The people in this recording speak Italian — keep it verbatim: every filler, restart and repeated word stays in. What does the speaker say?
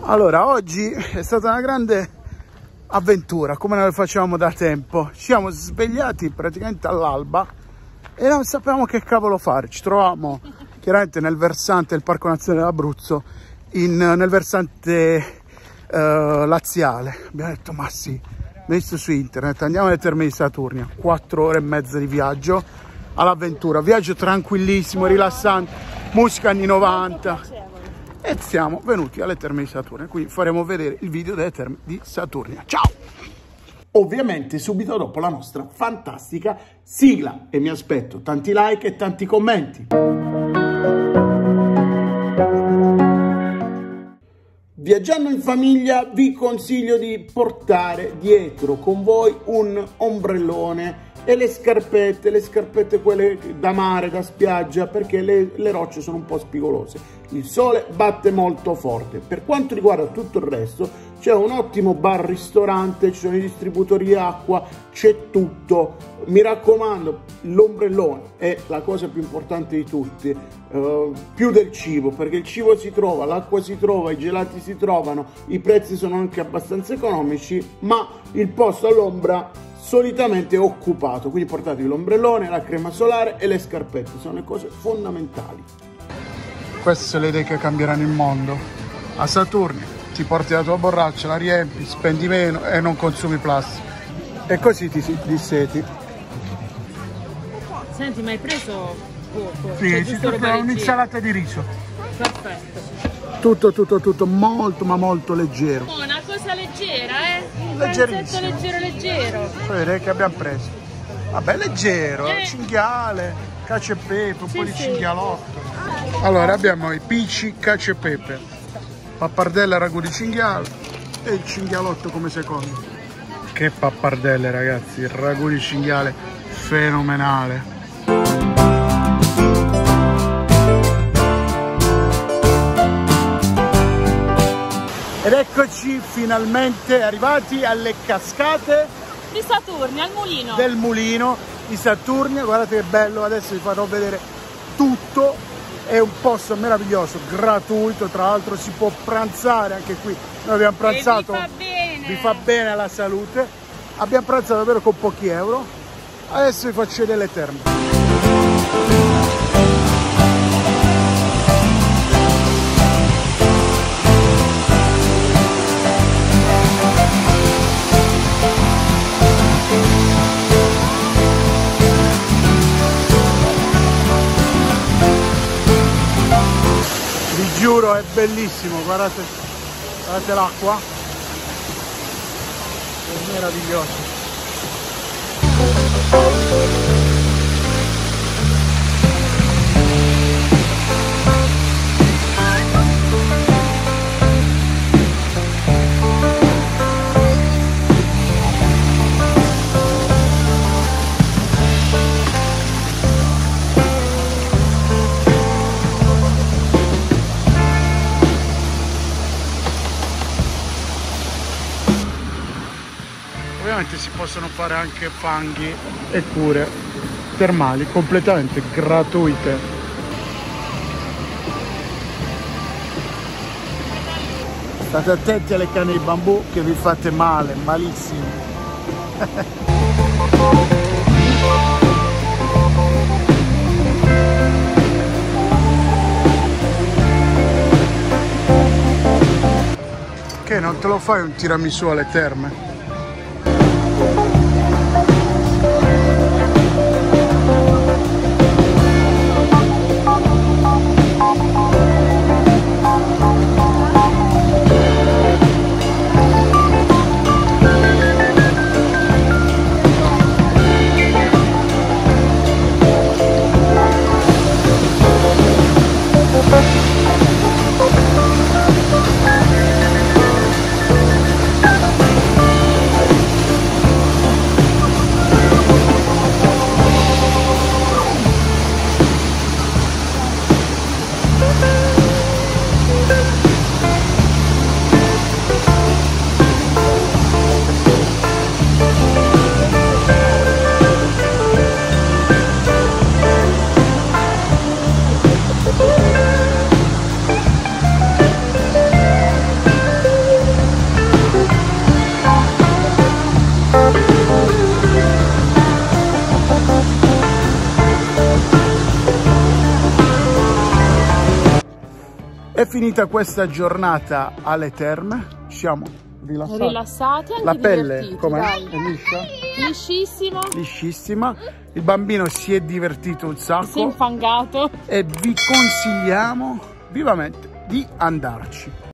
Allora, oggi è stata una grande avventura, come noi facevamo da tempo. Ci siamo svegliati praticamente all'alba e non sapevamo che cavolo fare. Ci trovavamo chiaramente nel versante del Parco Nazionale dell'Abruzzo, in, nel versante uh, laziale. Abbiamo detto, ma sì, visto su internet, andiamo alle Terme di Saturnia. Quattro ore e mezza di viaggio all'avventura, viaggio tranquillissimo, rilassante, musica anni novanta. E siamo venuti alle Terme di Saturnia, quindi faremo vedere il video delle Terme di Saturnia. Ciao! Ovviamente subito dopo la nostra fantastica sigla e mi aspetto tanti like e tanti commenti. Viaggiando in famiglia vi consiglio di portare dietro con voi un ombrellone e le scarpette, le scarpette quelle da mare, da spiaggia, perché le, le rocce sono un po' spigolose. Il sole batte molto forte. Per quanto riguarda tutto il resto, c'è un ottimo bar-ristorante, ci sono i distributori acqua, c'è tutto. Mi raccomando, l'ombrellone è la cosa più importante di tutti, uh, più del cibo, perché il cibo si trova, l'acqua si trova, i gelati si trovano, i prezzi sono anche abbastanza economici, ma il posto all'ombra solitamente è occupato, quindi portatevi l'ombrellone, la crema solare e le scarpette, sono le cose fondamentali. Queste sono le idee che cambieranno il mondo. A Saturnia ti porti la tua borraccia, la riempi, spendi meno e non consumi plastica. E così ti disseti. Senti, ma hai preso poco? Sì, cioè, ci tocca un'insalata di riso. Perfetto. Tutto, tutto, tutto molto, ma molto leggero. Oh, una cosa leggera, eh? Un Leggerissimo. leggero, leggero. Poi vedete che abbiamo preso. Vabbè, leggero, Eh. cinghiale, cacio e pepe, un Sì, po' di sì. cinghialotto. Allora, abbiamo i pici, cacio e pepe, pappardelle, ragù di cinghiale e il cinghialotto come secondo. Che pappardelle, ragazzi, il ragù di cinghiale fenomenale. Ed eccoci finalmente arrivati alle cascate Di Saturnia, al mulino. del mulino di Saturnia. Guardate che bello, adesso vi farò vedere tutto. È un posto meraviglioso, gratuito, tra l'altro si può pranzare anche qui. Noi abbiamo pranzato, E vi fa bene. vi fa bene alla salute. Abbiamo pranzato davvero con pochi euro. Adesso vi faccio vedere le terme. Vi giuro, è bellissimo, guardate, guardate l'acqua, è meraviglioso. Ovviamente si possono fare anche fanghi e cure termali completamente gratuite. State attenti alle canne di bambù che vi fate male, malissimo. Che non te lo fai un tiramisù alle terme? finita questa giornata alle terme, siamo rilassati. Rilassati, anche La pelle divertiti, com'è? dai. È liscia? Liscissimo. Liscissima. Il bambino si è divertito un sacco. Si è infangato. E vi consigliamo vivamente di andarci.